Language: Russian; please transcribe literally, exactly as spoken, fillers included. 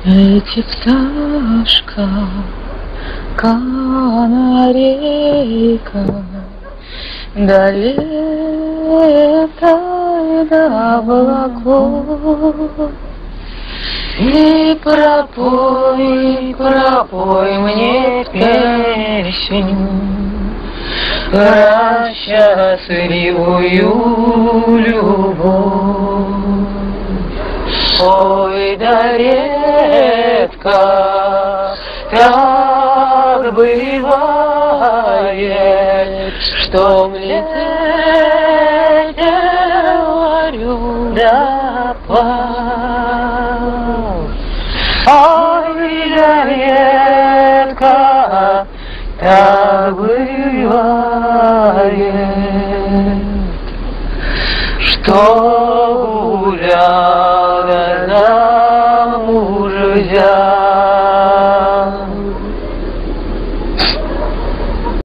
Эти пташка, канарейка, долетай до облаков. И пропой, пропой мне песню про счастливую любовь. Ой, да редко так бывает, что мне говорю, да пал. Ой, да редко так бывает, что гуляла на мужья.